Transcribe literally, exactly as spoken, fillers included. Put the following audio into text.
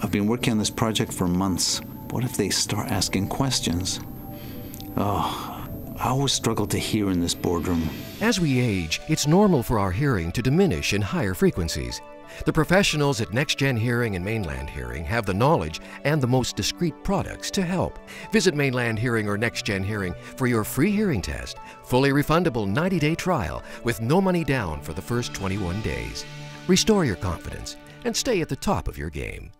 I've been working on this project for months. What if they start asking questions? Oh, I always struggle to hear in this boardroom. As we age, it's normal for our hearing to diminish in higher frequencies. The professionals at NextGen Hearing and Mainland Hearing have the knowledge and the most discreet products to help. Visit Mainland Hearing or NextGen Hearing for your free hearing test, fully refundable ninety day trial with no money down for the first twenty-one days. Restore your confidence and stay at the top of your game.